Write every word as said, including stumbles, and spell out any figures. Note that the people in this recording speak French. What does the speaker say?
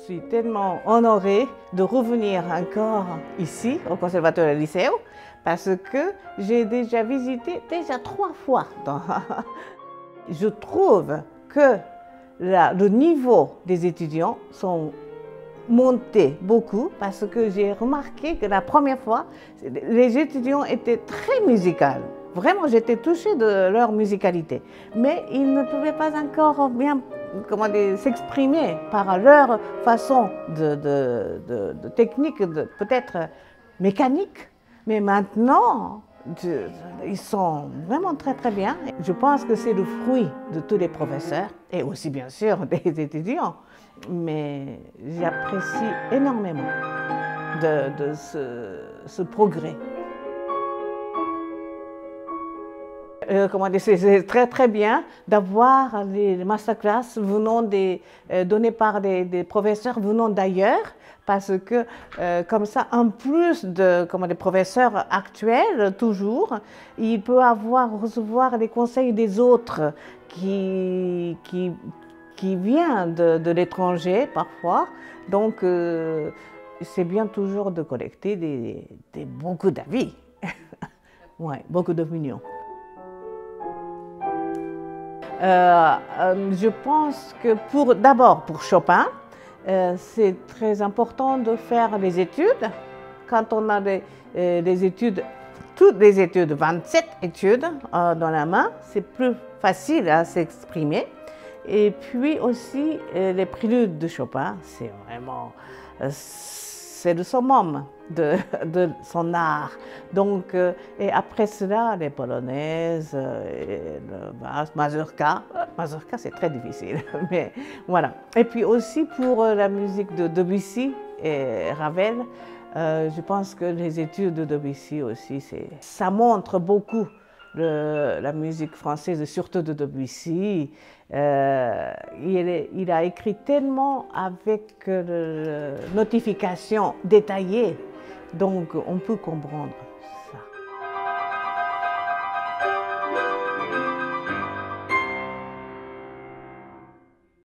suis tellement honorée de revenir encore ici, au Conservatoire et Lycée, parce que j'ai déjà visité déjà trois fois. Je trouve que la, le niveau des étudiants sont montés beaucoup parce que j'ai remarqué que la première fois, les étudiants étaient très musicaux. Vraiment, j'étais touchée de leur musicalité. Mais ils ne pouvaient pas encore bien comment dire, s'exprimer par leur façon de, de, de, de technique, peut-être mécanique. Mais maintenant, de, ils sont vraiment très très bien. Je pense que c'est le fruit de tous les professeurs et aussi bien sûr des étudiants. Mais j'apprécie énormément de, de ce, ce progrès. Euh, comment dire, c'est très très bien d'avoir les masterclass venant des, euh, données par des, des professeurs venant d'ailleurs, parce que euh, comme ça, en plus de comment, des professeurs actuels, toujours, il peut avoir, recevoir les conseils des autres qui, qui, qui viennent de, de l'étranger parfois. Donc, euh, c'est bien toujours de collecter des, des, beaucoup d'avis, ouais, beaucoup d'opinions. Euh, euh, je pense que pour, d'abord pour Chopin, euh, c'est très important de faire les études. Quand on a des, euh, des études, toutes les études, vingt-sept études euh, dans la main, c'est plus facile à s'exprimer. Et puis aussi, euh, les préludes de Chopin, c'est vraiment, euh, c'est le summum de, de son art. Donc, euh, et après cela, les polonaises, euh, et le mazurka. Mazurka, c'est très difficile, mais voilà. Et puis aussi pour la musique de Debussy et Ravel, euh, je pense que les études de Debussy aussi, ça montre beaucoup le, la musique française, surtout de Debussy. Euh, il, est, il a écrit tellement avec euh, notifications détaillées, donc on peut comprendre.